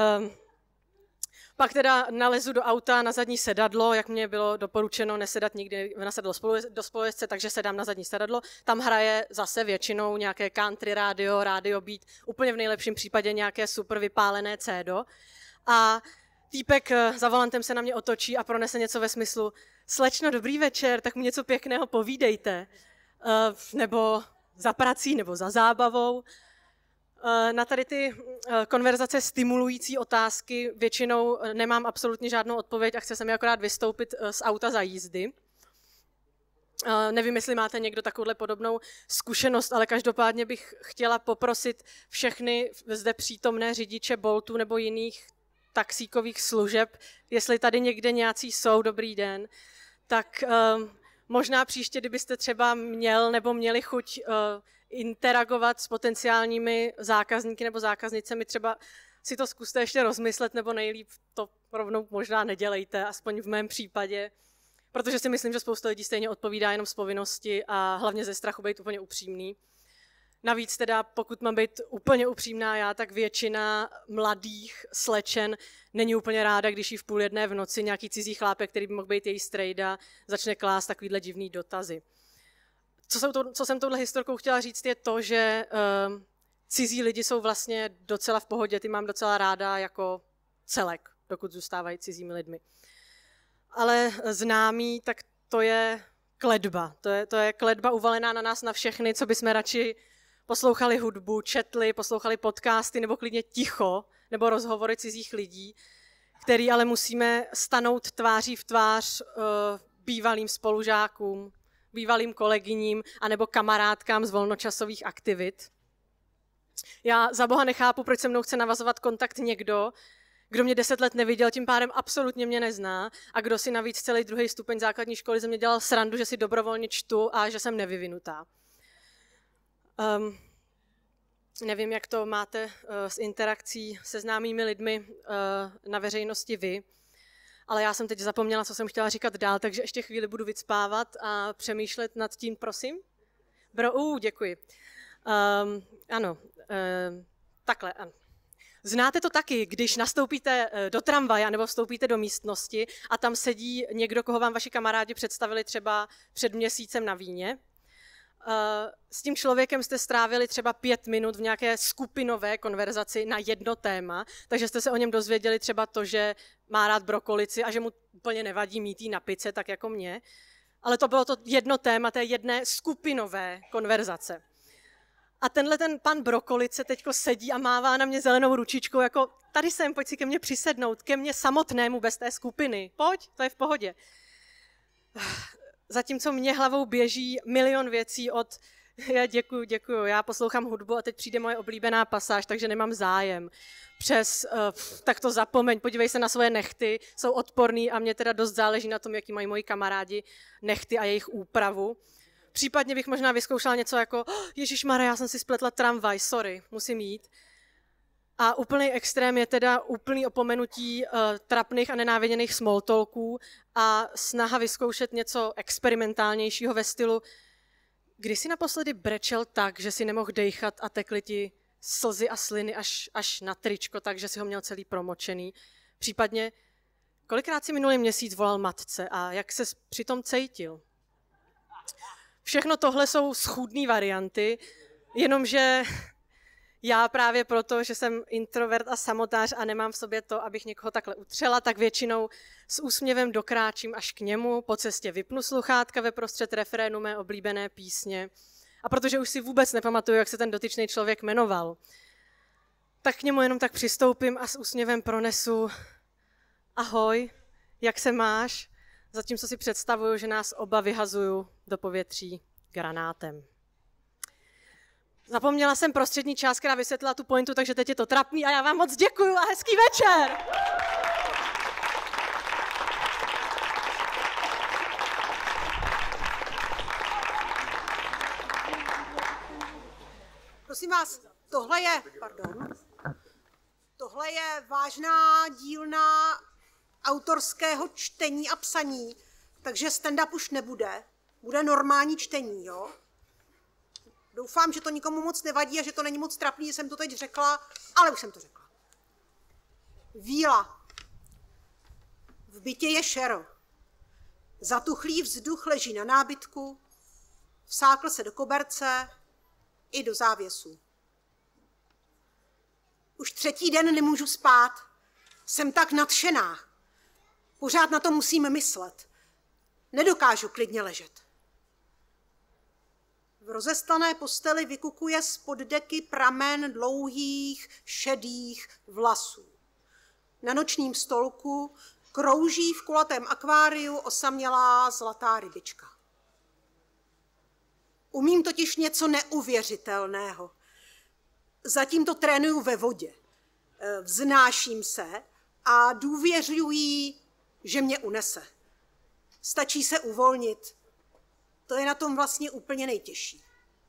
A: Pak teda nalezu do auta na zadní sedadlo, jak mě bylo doporučeno nesedat nikdy na sedadlo do spolujezdce, takže sedám na zadní sedadlo. Tam hraje zase většinou nějaké country rádio, rádio beat, úplně v nejlepším případě nějaké super vypálené cédo. A týpek za volantem se na mě otočí a pronese něco ve smyslu Slečno, dobrý večer, tak mi něco pěkného povídejte. Nebo za prací, nebo za zábavou. Na tady ty konverzace stimulující otázky většinou nemám absolutně žádnou odpověď a chce se mi akorát vystoupit z auta za jízdy. Nevím, jestli máte někdo takovouhle podobnou zkušenost, ale každopádně bych chtěla poprosit všechny zde přítomné řidiče Boltu nebo jiných taxíkových služeb, jestli tady někde nějací jsou, dobrý den, tak možná příště, kdybyste třeba měl nebo měli chuť interagovat s potenciálními zákazníky nebo zákaznicemi, třeba si to zkuste ještě rozmyslet, nebo nejlíp to rovnou možná nedělejte, aspoň v mém případě, protože si myslím, že spousta lidí stejně odpovídá jenom z povinnosti a hlavně ze strachu být úplně upřímný. Navíc teda, pokud mám být úplně upřímná já, tak většina mladých slečen není úplně ráda, když jí v 12:30 v noci nějaký cizí chlápek, který by mohl být její strejda, začne klást takovýhle divný dotazy. Co jsem touhle historkou chtěla říct, je to, že cizí lidi jsou vlastně docela v pohodě, ty mám docela ráda jako celek, dokud zůstávají cizími lidmi. Ale známí, tak to je kletba. To je kletba uvalená na nás na všechny, co bychom radši poslouchali hudbu, četli, poslouchali podcasty nebo klidně ticho, nebo rozhovory cizích lidí, který ale musíme stanout tváří v tvář bývalým spolužákům, bývalým kolegyním anebo kamarádkám z volnočasových aktivit. Já za boha nechápu, proč se mnou chce navazovat kontakt někdo, kdo mě 10 let neviděl, tím pádem absolutně mě nezná a kdo si navíc celý 2. stupeň základní školy ze mě dělal srandu, že si dobrovolně čtu a že jsem nevyvinutá. Nevím, jak to máte s interakcí se známými lidmi na veřejnosti vy, ale já jsem teď zapomněla, co jsem chtěla říkat dál, takže ještě chvíli budu vycpávat a přemýšlet nad tím, prosím. Děkuji. Takhle. Ano. Znáte to taky, když nastoupíte do tramvaje nebo vstoupíte do místnosti a tam sedí někdo, koho vám vaši kamarádi představili třeba před měsícem na víně. S tím člověkem jste strávili třeba 5 minut v nějaké skupinové konverzaci na jedno téma, takže jste se o něm dozvěděli třeba to, že má rád brokolici a že mu úplně nevadí mít jí na pice, tak jako mě. Ale to bylo to jedno téma té jedné skupinové konverzace. A tenhle ten pan brokolice teďko sedí a mává na mě zelenou ručičkou, jako tady jsem, pojď si ke mně přisednout, ke mně samotnému bez té skupiny. Pojď, to je v pohodě. Zatímco mě hlavou běží milion věcí od děkuju, já poslouchám hudbu a teď přijde moje oblíbená pasáž, takže nemám zájem. Přes, tak to zapomeň, podívej se na svoje nehty, jsou odporný a mě teda dost záleží na tom, jaký mají moji kamarádi nehty a jejich úpravu. Případně bych možná vyzkoušela něco jako ježišmarja, já jsem si spletla tramvaj, sorry, musím jít. A úplný extrém je teda úplný opomenutí trapných a nenáviděných smalltalků a snaha vyzkoušet něco experimentálnějšího ve stylu, kdy jsi naposledy brečel tak, že si nemohl dejchat a tekly ti slzy a sliny až na tričko, takže si ho měl celý promočený. Případně, kolikrát si minulý měsíc volal matce a jak ses přitom cítil? Všechno tohle jsou schůdné varianty, jenomže já právě proto, že jsem introvert a samotář a nemám v sobě to, abych někoho takhle utřela, tak většinou s úsměvem dokráčím až k němu, po cestě vypnu sluchátka ve prostřed refrénu mé oblíbené písně. A protože už si vůbec nepamatuju, jak se ten dotyčný člověk jmenoval, tak k němu jenom tak přistoupím a s úsměvem pronesu ahoj, jak se máš? Zatímco si představuju, že nás oba vyhazuju do povětří granátem. Zapomněla jsem prostřední část, která vysvětlila tu pointu, takže teď je to trapný a já vám moc děkuju a hezký večer!
N: Prosím vás, tohle je vážná dílna autorského čtení a psaní, takže stand-up už nebude. Bude normální čtení, jo? Doufám, že to nikomu moc nevadí a že to není moc trapný, že jsem to teď řekla, ale už jsem to řekla. Víla. V bytě je šero. Zatuchlý vzduch leží na nábytku, vsákl se do koberce i do závěsů. Už 3. den nemůžu spát. Jsem tak nadšená. Pořád na to musím myslet. Nedokážu klidně ležet. V rozestané posteli vykukuje spod deky pramen dlouhých, šedých vlasů. Na nočním stolku krouží v kulatém akváriu osamělá zlatá rybička. Umím totiž něco neuvěřitelného. Zatím to trénuju ve vodě. Vznáším se a důvěřuji jí, že mě unese. Stačí se uvolnit. To je na tom vlastně úplně nejtěžší.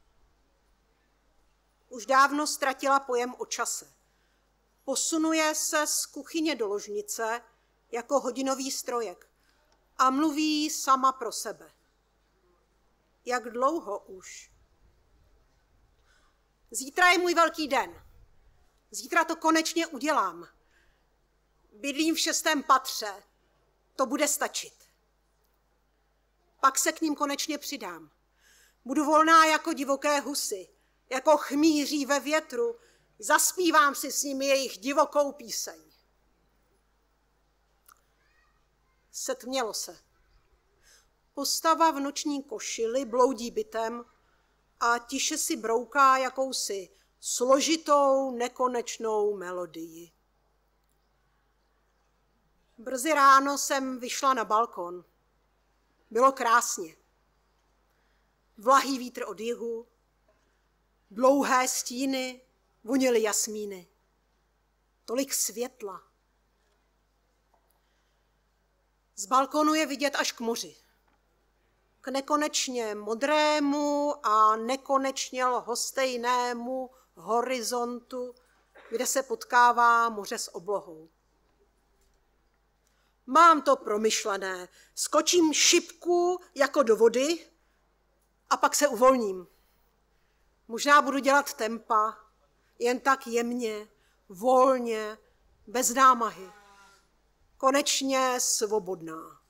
N: Už dávno ztratila pojem o čase. Posunuje se z kuchyně do ložnice jako hodinový strojek a mluví sama pro sebe. Jak dlouho už? Zítra je můj velký den. Zítra to konečně udělám. Bydlím v 6. patře. To bude stačit. Pak se k ním konečně přidám. Budu volná jako divoké husy, jako chmíří ve větru, zaspívám si s nimi jejich divokou píseň. Setmělo se. Postava v noční košili bloudí bytem a tiše si brouká jakousi složitou, nekonečnou melodii. Brzy ráno jsem vyšla na balkon. Bylo krásně. Vlahý vítr od jihu, dlouhé stíny, voněly jasmíny. Tolik světla. Z balkonu je vidět až k moři. K nekonečně modrému a nekonečně lhostejnému horizontu, kde se potkává moře s oblohou. Mám to promyšlené. Skočím šipku jako do vody a pak se uvolním. Možná budu dělat tempa, jen tak jemně, volně, bez námahy. Konečně svobodná.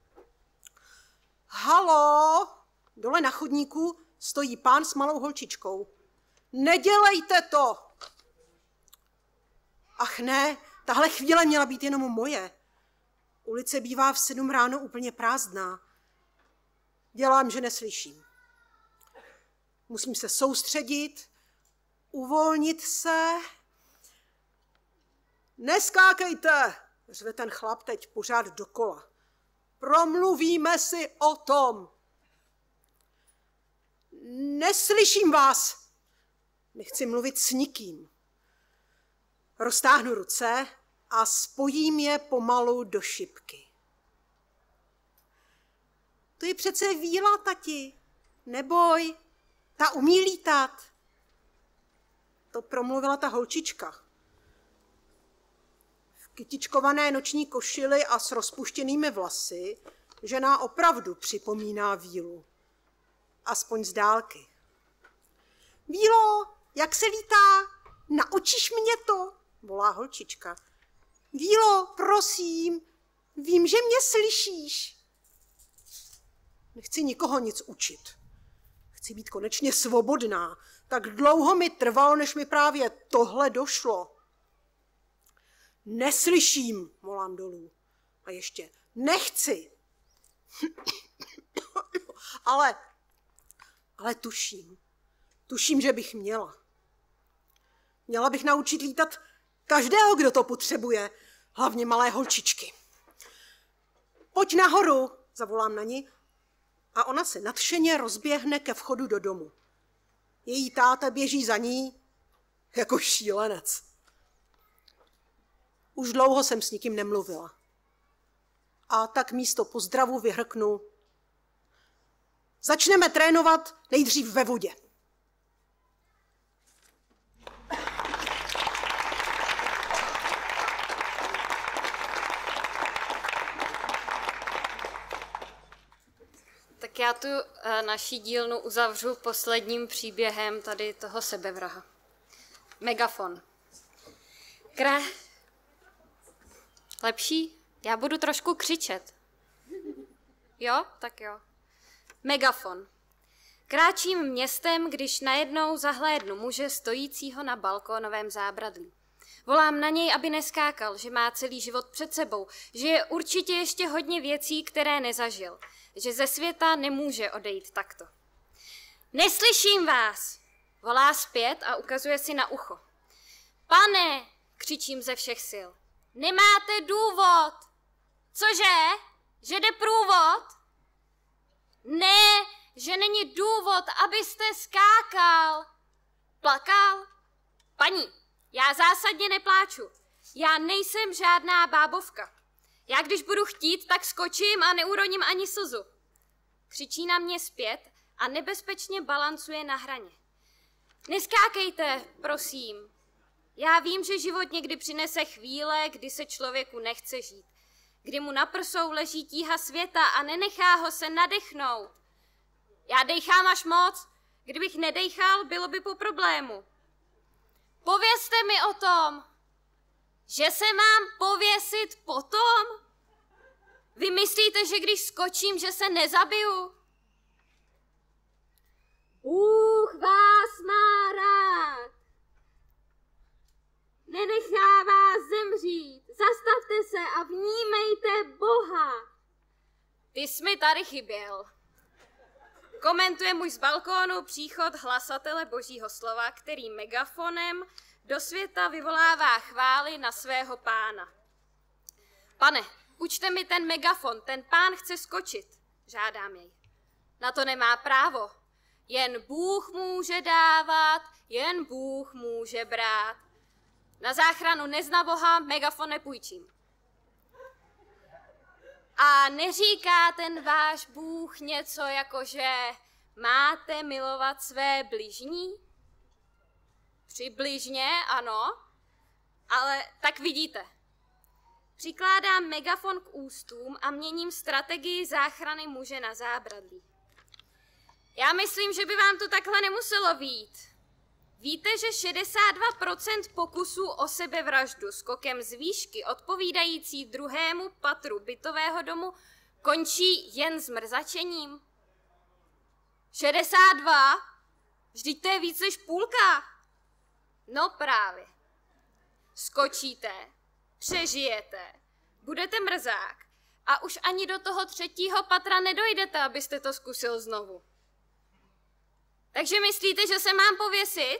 N: Halo! Dole na chodníku stojí pán s malou holčičkou. Nedělejte to! Ach ne, tahle chvíle měla být jenom moje. Ulice bývá v 7 ráno úplně prázdná. Dělám, že neslyším. Musím se soustředit, uvolnit se. Neskákejte, řve ten chlap teď pořád dokola. Promluvíme si o tom. Neslyším vás. Nechci mluvit s nikým. Roztáhnu ruce a spojím je pomalu do šipky. To je přece víla, tati. Neboj, ta umí lítat. To promluvila ta holčička. V kytičkované noční košili a s rozpuštěnými vlasy žena opravdu připomíná vílu. Aspoň z dálky. Vílo, jak se lítá? Naučíš mě to? Volá holčička. Vílo, prosím, vím, že mě slyšíš. Nechci nikoho nic učit. Chci být konečně svobodná. Tak dlouho mi trvalo, než mi právě tohle došlo. Neslyším, volám dolů. A ještě nechci. ale tuším. Tuším, že bych měla. Měla bych naučit lítat každého, kdo to potřebuje. Hlavně malé holčičky. Pojď nahoru, zavolám na ní. A ona se nadšeně rozběhne ke vchodu do domu. Její táta běží za ní jako šílenec. Už dlouho jsem s nikým nemluvila. A tak místo pozdravu vyhrknu. Začneme trénovat nejdřív ve vodě.
M: Tak já tu naší dílnu uzavřu posledním příběhem tady toho sebevraha. Megafon. Lepší? Já budu trošku křičet. Jo? Tak jo. Megafon. Kráčím městem, když najednou zahlédnu muže stojícího na balkónovém zábradlí. Volám na něj, aby neskákal, že má celý život před sebou, že je určitě ještě hodně věcí, které nezažil, že ze světa nemůže odejít takto. Neslyším vás, volá zpět a ukazuje si na ucho. Pane, křičím ze všech sil, nemáte důvod. Cože? Že jde průvod? Ne, že není důvod, abyste skákal. Plakal? Paní, já zásadně nepláču. Já nejsem žádná bábovka. Já když budu chtít, tak skočím a neuroním ani slzu. Křičí na mě zpět a nebezpečně balancuje na hraně. Neskákejte, prosím. Já vím, že život někdy přinese chvíle, kdy se člověku nechce žít. Kdy mu na prsou leží tíha světa a nenechá ho se nadechnout. Já dejchám až moc. Kdybych nedejchal, bylo by po problému. Povězte mi o tom. Že se mám pověsit potom? Vy myslíte, že když skočím, že se nezabiju? Bůh vás má rád. Nenechá vás zemřít. Zastavte se a vnímejte Boha.
P: Ty jsi mi tady chyběl. Komentuje muž z balkónu příchod hlasatele Božího slova, který megafonem do světa vyvolává chvály na svého pána. Pane, učte mi ten megafon, ten pán chce skočit, žádám jej. Na to nemá právo. Jen Bůh může dávat, jen Bůh může brát. Na záchranu nezna Boha megafon nepůjčím. A neříká ten váš Bůh něco jako, že máte milovat své bližní? Přibližně, ano, ale tak vidíte. Přikládám megafon k ústům a měním strategii záchrany muže na zábradlí. Já myslím, že by vám to takhle nemuselo vyjít. Víte, že 62% pokusů o sebevraždu skokem z výšky odpovídající druhému patru bytového domu končí jen zmrzačením? 62? Vždyť to je víc než půlka. No právě. Skočíte, přežijete, budete mrzák a už ani do toho 3. patra nedojdete, abyste to zkusil znovu. Takže myslíte, že se mám pověsit?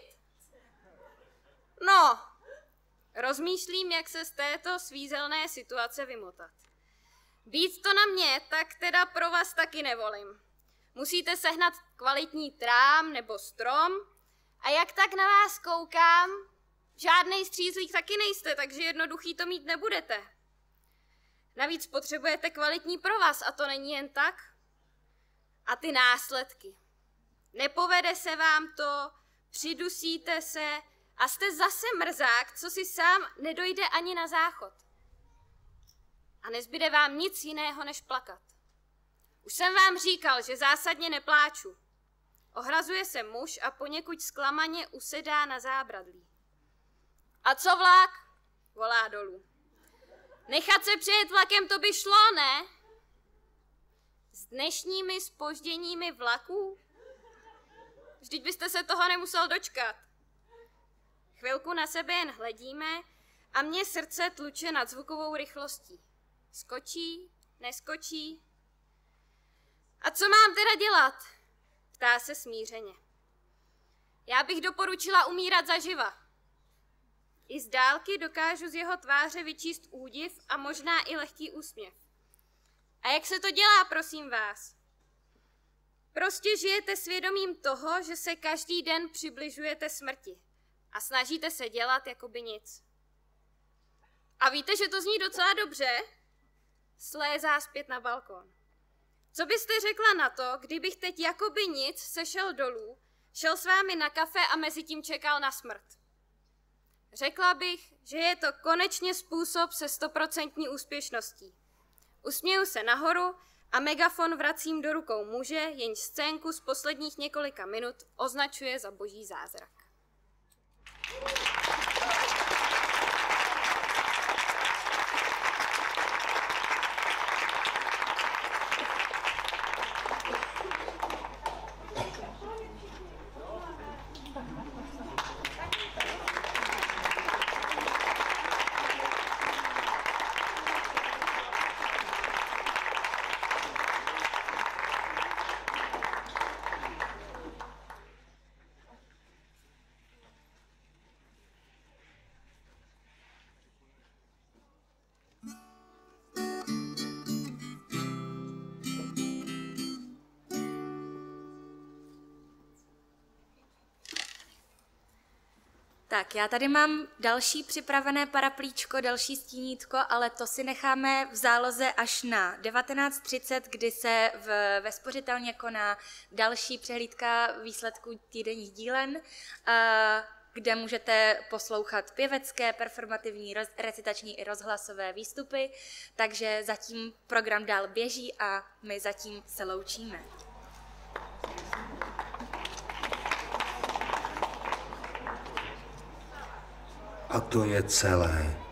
P: No, rozmýšlím, jak se z této svízelné situace vymotat. Být to na mě, tak teda pro vás taky nevolím. Musíte sehnat kvalitní trám nebo strom a jak tak na vás koukám, žádnej střízlík taky nejste, takže jednoduchý to mít nebudete. Navíc potřebujete kvalitní provaz a to není jen tak. A ty následky. Nepovede se vám to, přidusíte se a jste zase mrzák, co si sám nedojde ani na záchod. A nezbyde vám nic jiného, než plakat. Už jsem vám říkal, že zásadně nepláču. Ohrazuje se muž a poněkud zklamaně usedá na zábradlí. A co vlak? Volá dolů. Nechat se přejet vlakem, to by šlo, ne? S dnešními zpožděními vlaků? Vždyť byste se toho nemusel dočkat. Chvilku na sebe jen hledíme a mě srdce tluče nad zvukovou rychlostí. Skočí, neskočí. A co mám teda dělat? Ptá se smířeně. Já bych doporučila umírat zaživa. I z dálky dokážu z jeho tváře vyčíst údiv a možná i lehký úsměv. A jak se to dělá, prosím vás? Prostě žijete svědomím toho, že se každý den přibližujete smrti a snažíte se dělat jakoby nic. A víte, že to zní docela dobře? Slézá zpět na balkon. Co byste řekla na to, kdybych teď jakoby nic sešel dolů, šel s vámi na kafe a mezi tím čekal na smrt? Řekla bych, že je to konečně způsob se 100% úspěšností. Usměju se nahoru a megafon vracím do rukou muže, jenž scénku z posledních několika minut označuje za boží zázrak.
B: Tak, já tady mám další připravené paraplíčko, další stínítko, ale to si necháme v záloze až na 19:30, kdy se ve Spořitelně koná další přehlídka výsledků týdenních dílen, kde můžete poslouchat pěvecké, performativní, recitační i rozhlasové výstupy, takže zatím program dál běží a my zatím se loučíme.
Q: A to je celé.